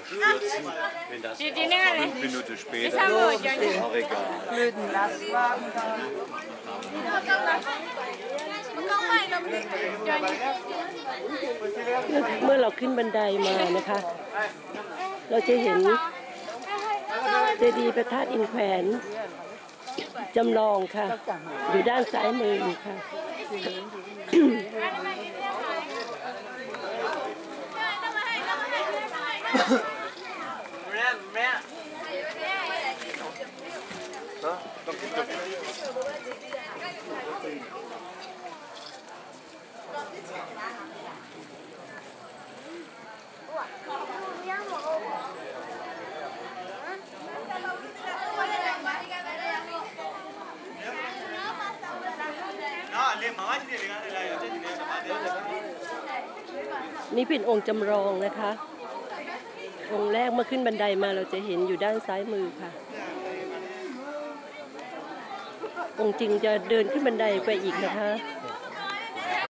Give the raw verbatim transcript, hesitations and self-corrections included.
kürzen, wenn das fünf Minuten später ist, auch egal. เมื่อเราขึ้นบันไดมานะคะเราจะเห็นเจดีย์พระธาตุอินแขวนจำลองค่ะอยู่ด้านซ้ายมือค่ะนี่เป็นองค์จำลองนะคะองค์แรกเมื่อขึ้นบันไดมาเราจะเห็นอยู่ด้านซ้ายมือค่ะองค์จริงจะเดินขึ้นบันไดไปอีกนะคะ